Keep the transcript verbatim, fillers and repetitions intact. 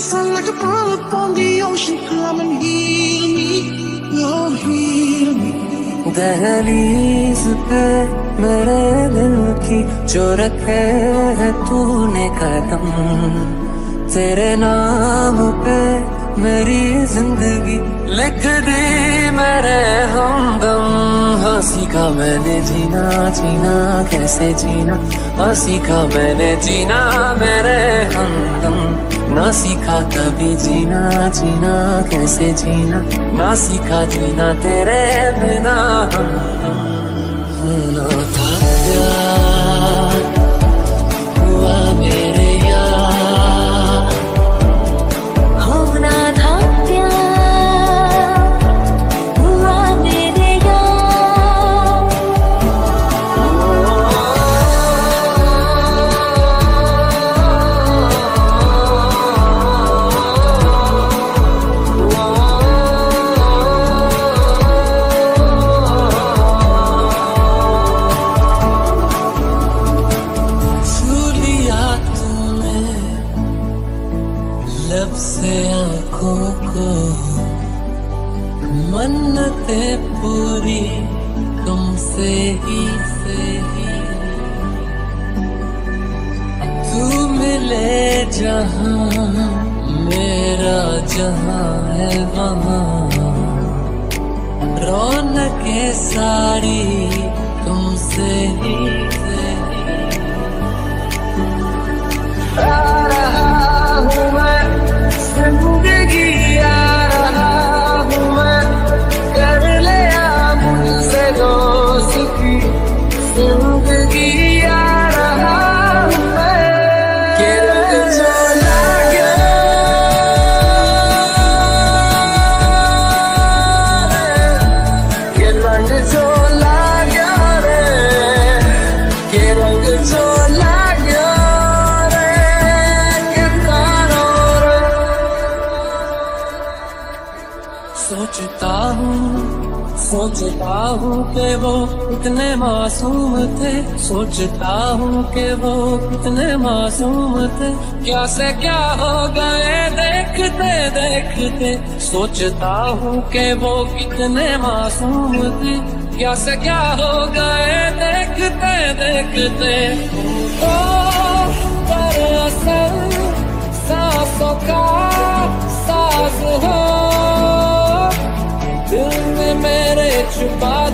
sun like a pearl upon the ocean. Come and heal me, oh heal me. दहलीज पे मेरे दिल की जो रखे है तूने कदम, तेरे नाम पे मेरी जिंदगी लिख दी मेरे हमदम। हाँ सीखा मैंने जीना जीना कैसे जीना, हाँ सीखा मैंने जीना मेरे हमदम। ना सीखा कभी जीना जीना कैसे जीना, ना सीखा जीना तेरे बिना हमदम। होना था प्यार हुआ मेरे यार, होना था प्यार हुआ मेरे यार। छू लिया तूने लब से आँखों को, मन्नतें पूरी तुमसे ही से ही। तू मिले जहाँ मेरा जहाँ है वहाँ, रौनकें सारी तुमसे ही से ही। आ रहा हूँ मैं जिंदगी, आ रहा हूँ मैं कर लिया मुझसे दोस्ती। जिंदगी आ रहा हूँ मैं के रंग जो लागे के रंग जो लागे रे, के रंग जो लागे रे, के तारो रे। सोचता हूँ सोचता हूँ कि वो कितने मासूम थे, सोचता हूँ कि वो कितने मासूम थे। क्या से क्या हो गए देखते देखते, सोचता हूँ कि वो कितने मासूम थे। क्या से क्या हो गए देखते देखते। ओ दरअसल सांसों का साज हो दिल में मेरे छुपा